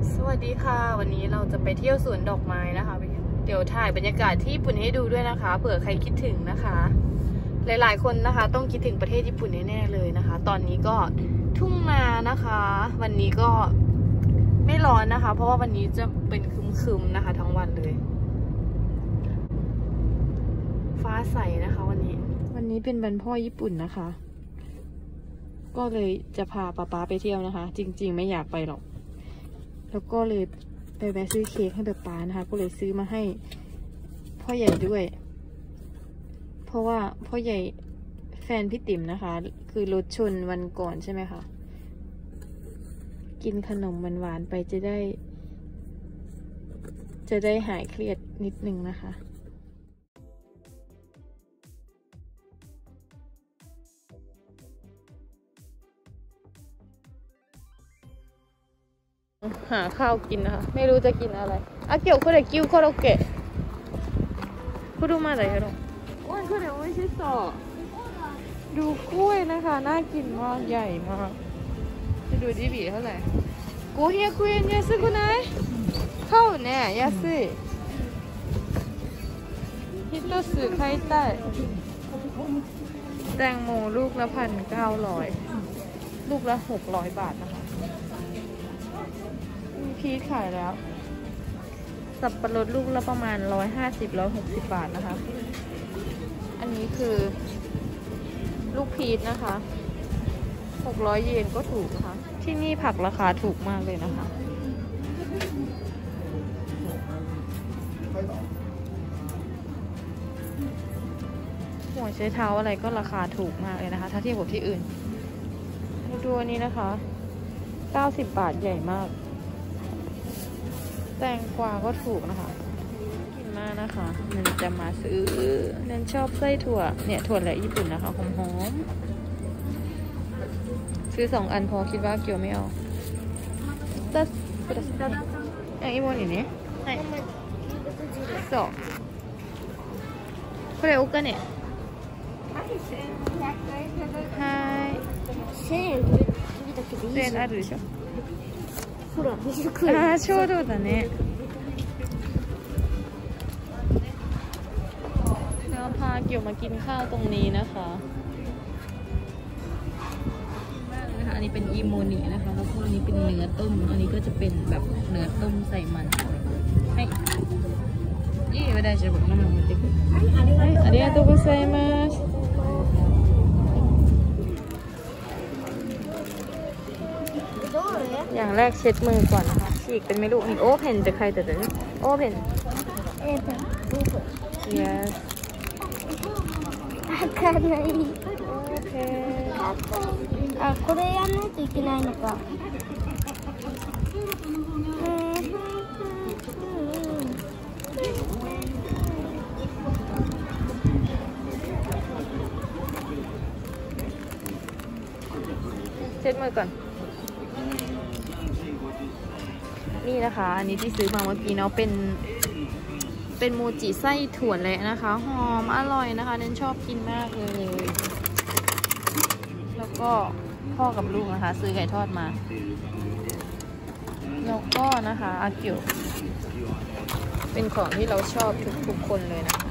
สวัสดีค่ะวันนี้เราจะไปเที่ยวสวนดอกไม้นะคะเดี๋ยวถ่ายบรรยากาศที่ญี่ปุ่นให้ดูด้วยนะคะเผื่อใครคิดถึงนะคะหลายๆคนนะคะต้องคิดถึงประเทศญี่ปุ่นแน่ๆเลยนะคะตอนนี้ก็ทุ่งนานะคะวันนี้ก็ไม่ร้อนนะคะเพราะว่าวันนี้จะเป็นครึมๆนะคะทั้งวันเลยฟ้าใสนะคะวันนี้เป็นวันพ่อญี่ปุ่นนะคะก็เลยจะพาป๊าไปเที่ยวนะคะจริงๆไม่อยากไปหรอกแล้วก็เลยไปแวะซื้อเค้กให้ป๊านะคะก็เลยซื้อมาให้พ่อใหญ่ด้วยเพราะว่าพ่อใหญ่แฟนพี่ติ๋มนะคะคือรถชนวันก่อนใช่ไหมคะกินขนมหวานๆไปจะได้หายเครียดนิดนึงนะคะหาข้าวกินนะคะไม่รู้จะกินอะไรあ今日これ牛コロッケ車だよโอ้ยこれ美味しそうดูกล้วยนะคะน่ากินมากใหญ่มากจะดูดิบีเท่าไหร่500円安くない買うね安い一つ買いたいแตงโมลูกละ1,900ลูกละ600 บาทนะคะพีชขายแล้วสับปะรดลูกละประมาณ150-160 บาทนะคะอันนี้คือลูกพีชนะคะ600 เยนก็ถูกนะคะที่นี่ผักราคาถูกมากเลยนะคะหัวไชเท้าอะไรก็ราคาถูกมากเลยนะคะถ้าเทียบกับที่อื่นดูอันนี้นะคะ90 บาทใหญ่มากแตงกวาก็ถูกนะคะกินมากนะคะนันจะมาซื้อนันชอบไส้ถั่วเนี่ยถั่วแหละญี่ปุ่นนะคะหอมๆซื้อ2 อันพอคิดว่าเกี่ยวไม่เอาตัดอย่างอีโมนี่เนี่ยそうこれお金はい1000円入れたけどいいじゃん1000円あるでしょほらああちょうどだねแล้วพาเกี่ยวมากินข้าวตรงนี้นะคะมากเลยค่ะอันนี้เป็นอิโมนินะคะแล้วก็อันนี้เป็นเนื้อต้มอันนี้ก็จะเป็นแบบเนื้อต้มใส่มันให้いいよ大丈夫ママ持ってくるありがとうございますอย่างแรกเช็ดมือก่อนนะคะฉีกเป็นไม่รู้นี่โอเพนจะใครแต่โอเพน yes 開かない。 okay あ、これやんないといけないのか。 เช็ดมือก่อนนี่นะคะอันนี้ที่ซื้อมาเมื่อกี้เนาะเป็นโมจิไส้ถั่วแระนะคะหอมอร่อยนะคะเน้นชอบกินมากเลยแล้วก็พ่อกับลูกนะคะซื้อไก่ทอดมาแล้วก็นะคะอากิวเป็นของที่เราชอบทุกคนเลยนะคะ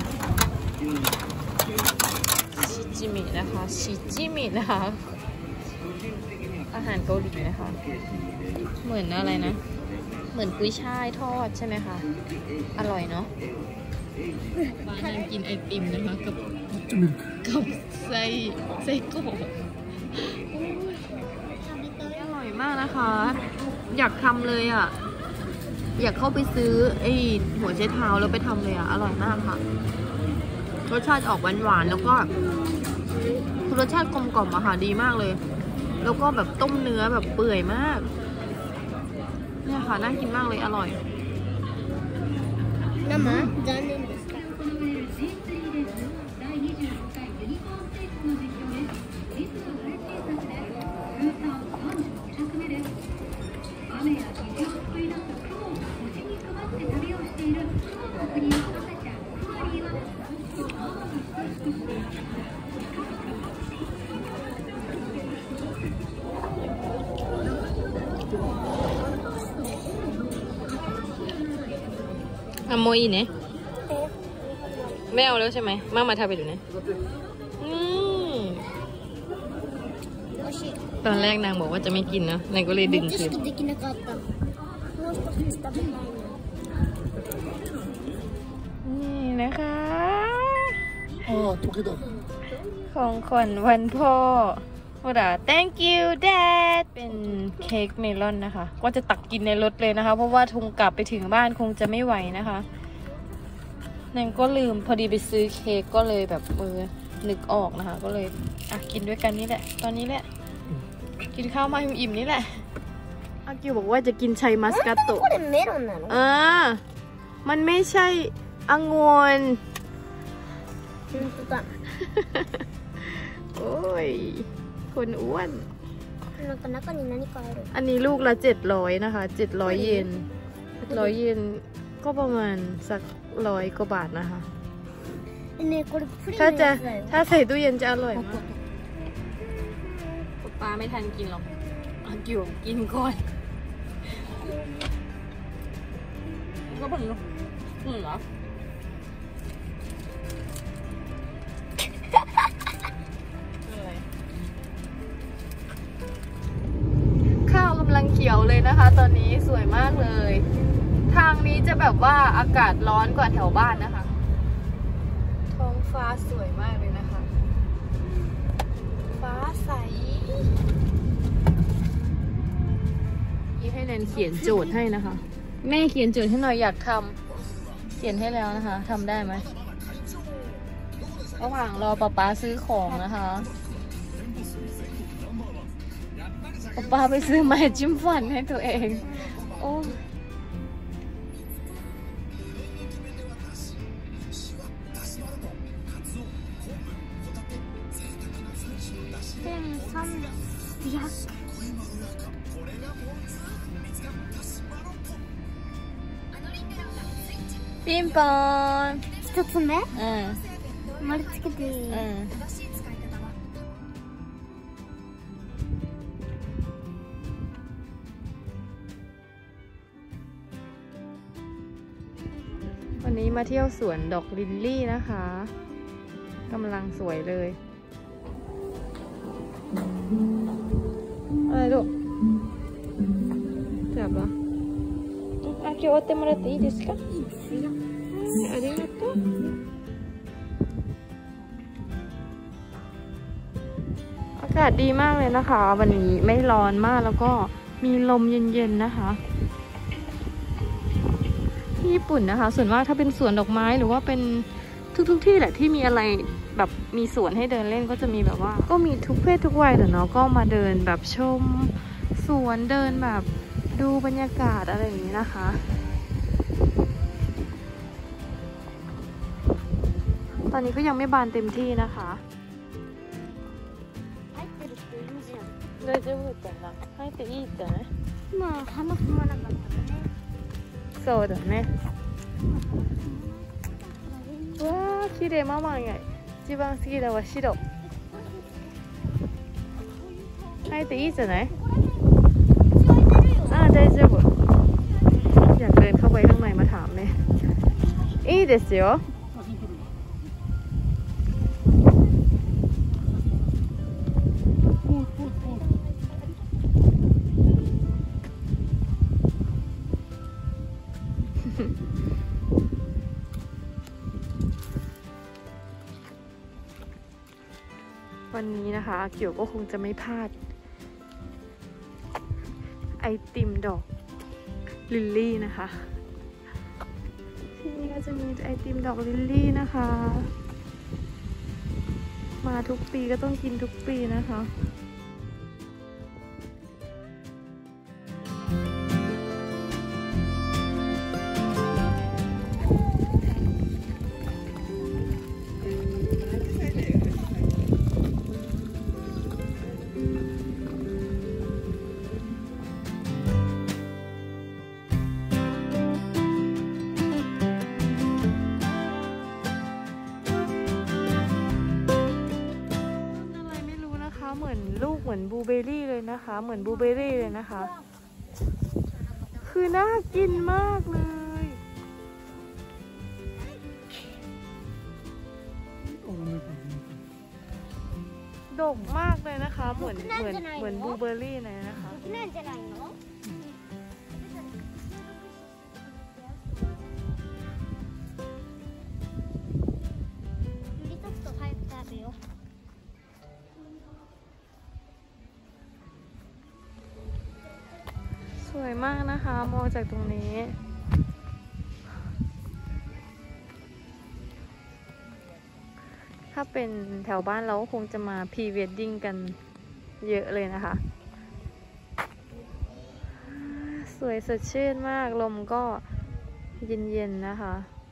ชิจิมินะคะชิจิมินะคะอาหารเกาหลีนะคะเหมือนอะไรนะเหมือนกุ้ยช่ายทอดใช่ไหมคะอร่อยเนาะบ้านยังกินไอติมนะคะกับไส้กรอกอร่อยมากนะคะอยากทำเลยอ่ะอยากเข้าไปซื้อไอหัวไชเท้าแล้วไปทำเลยอ่ะอร่อยมากค่ะรสชาติออกหวานๆแล้วก็รสชาติกลมกล่อมอะค่ะดีมากเลยแล้วก็แบบต้มเนื้อแบบเปื่อยมากเนี่ยค่ะน่ากินมากเลยอร่อย生？残念ですか。 อะโมอีเนี่ยไม่เอาแล้วใช่ไหมมาทำไปดูนะตอนแรกนางบอกว่าจะไม่กินนะนางก็เลยดึงคืนนี่นะคะของขวัญวันพ่อthank you dad เป็นเค้กเมลอนนะคะก็จะตักกินในรถเลยนะคะเพราะว่าทุงกลับไปถึงบ้านคงจะไม่ไหวนะคะนางก็ลืมพอดีไปซื้อเค้กก็เลยแบบนึกออกนะคะก็เลยกินด้วยกันนี่แหละตอนนี้แหละกินข้าวมาอิ่มๆนี่แหละอากิวบอกว่าจะกินชัยมัสกัตโตะมันไม่ใช่องุ่นโอ้ยคนอ้วนอันนี้ลูกละ700นะคะ700 เยน100 เยนก็ประมาณสัก100 กว่าบาทนะคะถ้าใส่ตู้เย็นจะอร่อยมากป้าไม่ทันกินหรอกกิวกินก่อนก็เป็นเหรอข้าวกำลังเขียวเลยนะคะตอนนี้สวยมากเลยทางนี้จะแบบว่าอากาศร้อนกว่าแถวบ้านนะคะท้องฟ้าสวยมากเลยนะคะฟ้าใสให้แนนเขียนโจทย์ให้นะคะแม่เขียนโจทย์ให้หน่อยอยากทำเขียนให้แล้วนะคะทำได้ไหมระหว่างรอป๊าซื้อของนะคะป๊าไปซื้อไม้จิ้มฟันให้ตัวเองโอ้ピンポーン1つ目丸つけていいวันนี้มาเที่ยวสวนดอกลิลลี่นะคะกำลังสวยเลยอะไรลูกจับเหรอ今日終わってもらっていいですか？ありがとう。อากาศดีมากเลยนะคะวันนี้ไม่ร้อนมากแล้วก็มีลมเย็นๆนะคะที่ญี่ปุ่นนะคะส่วนมากถ้าเป็นสวนดอกไม้หรือว่าเป็นทุกที่แหละที่มีอะไรแบบมีสวนให้เดินเล่นก็จะมีแบบว่าก็มีทุกเพศทุกวัยเนาะก็มาเดินแบบชมสวนเดินแบบดูบรรยากาศอะไรอย่างนี้นะคะตอนนี้ก็ยังไม่บานเต็มที่นะคะ大丈夫だな入っていいってねまあ花踏まなかったねそうだねわー綺麗ママが一番好きだわ白入っていいじゃない大丈夫อยากเดินเข้าไปข้างในมาถามเลยいいですよวันนี้นะคะเกี่ยวก็คงจะไม่พลาดไอติมดอกลิลลี่นะคะที่นี่ก็จะมีไอติมดอกลิลลี่นะคะมาทุกปีก็ต้องกินทุกปีนะคะเหมือนลูกเหมือนบลูเบอร์รี่เลยนะคะเหมือนบลูเบอร์รี่เลยนะคะคือน่ากินมากเลยกมากเลยนะคะ เหมือนบลูเบอร์รี่เลยนะคะなんじゃないのゆりとくと早く食べようสวยมากนะคะมองจากตรงนี้ถ้าเป็นแถวบ้านเราคงจะมาพรีเวดดิ้งกันเยอะเลยนะคะสวยสดชื่นมากลมก็เย็นๆนะคะ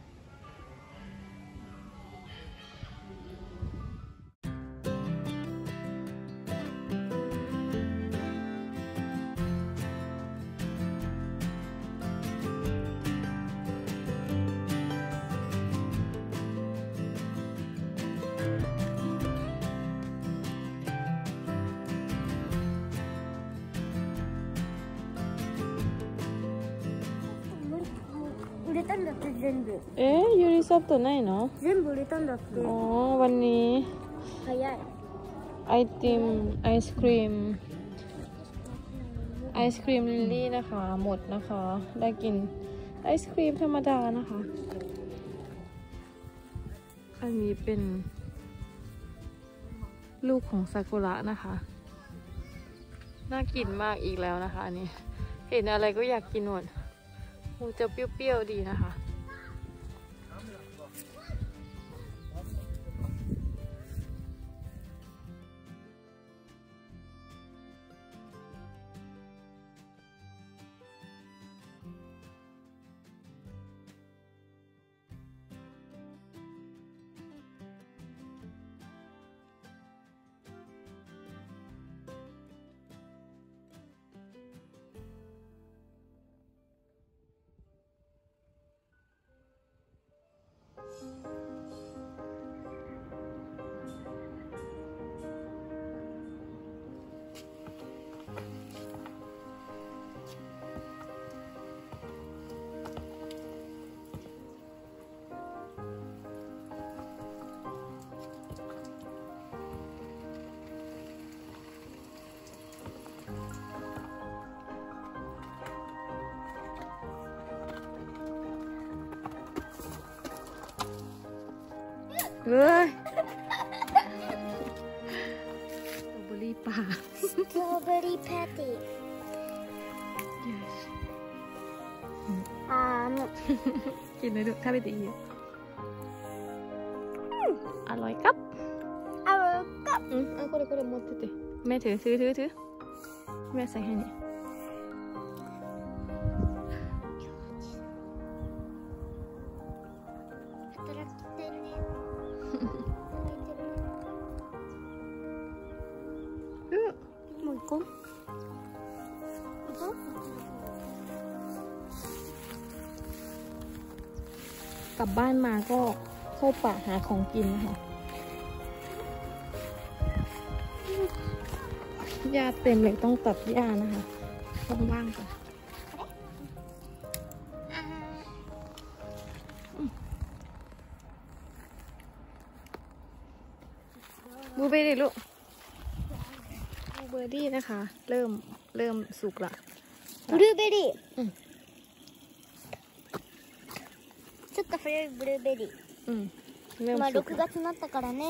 売れたんだって全部ยูริซอบตัวไหนเนาะ全部売れたんだってอ๋อวันนี้早いไอติมไอศครีมลิลลี่นะคะหมดนะคะได้กินไอศครีมธรรมดานะคะอันนี้เป็นลูกของซากุระนะคะน่ากินมากอีกแล้วนะคะอันนี้เห็นอะไรก็อยากกินหมดคงจะเปรี้ยวๆดีนะคะเฮ้ยสตรอเบอรี่ป่า Strawberry patty กินเลยดูถ้าไปตีอร่อยครับこれ持っててแม่ถือแม่ใส่ให้นี่もう一個กลับบ้านมาก็เข้าป่าหาของกินนะคะหญ้าเต็มเลยต้องตัดหญ้านะคะว่างๆก่อนบลูเบอร์รี่ลูกบลูเบอร์รี่นะคะเริ่มสุกละブルーベリーちょっと古いブルーベリーเริ่มまあสุก 6月になったからね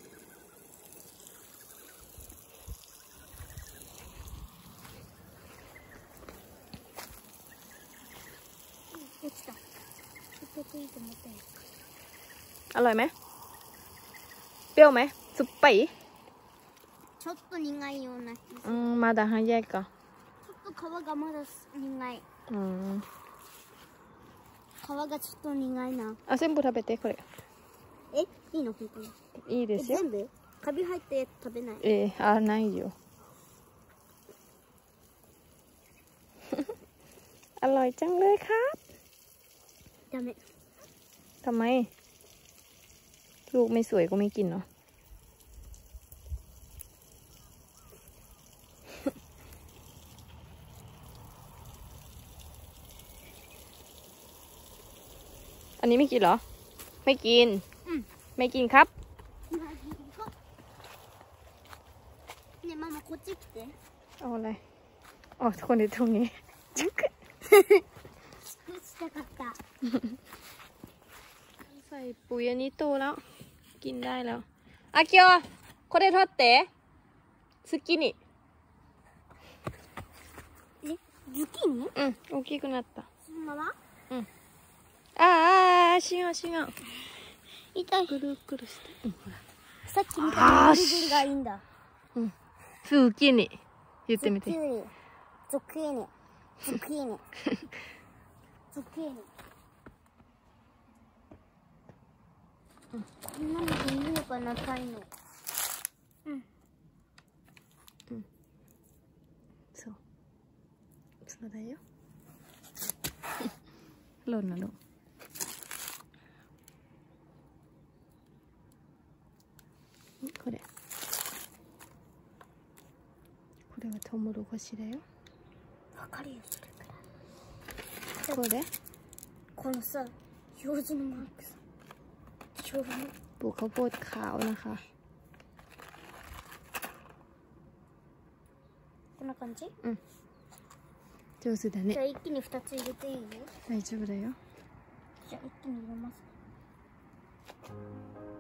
できたいいと思ったよอร่อยไหมเปรี้ยวไหมสุปปี้ちょっと苦いような気がするまだ早いかちょっと皮がまだ苦い皮がちょっと苦いな全部食べてこれいいの本当にいいですよ全部カビ入って食べないないよอร่อยจังเลยครับダメทำไมลูกไม่สวยก็ไม่กินเนาะอันนี้ไม่กินเหรอไม่กินไม่กินครับこっち来て。 เอาอะไรอ๋อคนในตรงนี้จุกしたかった。 ใส่ปุ๋ยอันนี้โตแล้ว กินได้แล้วอากิโอこれ取って好きにえ、ズッキーニ？ うん大きくなったそのまま？ うんああ違う違う痛い。 ぐるぐるして、うん、ほらさっきみたいにぐるぐるがいいんだ。 うん好きに言ってみてズッキーニ。ズッキーニ。ズッキーニ。ズッキーニ。こんなのでいいのかな、タイの。 そうそうだよหล่นนะลูกこれはトウモロコシだよ。 わかるよ、それくらい。 これこのさ、表示のマークさ。表示の。 ปลูกข้าวโพดขาวนะคะこんな感じ？ 上手だじゃあね。 一気に2つ入れていいよ。 大丈夫だよ。 じゃあ一気に入れます。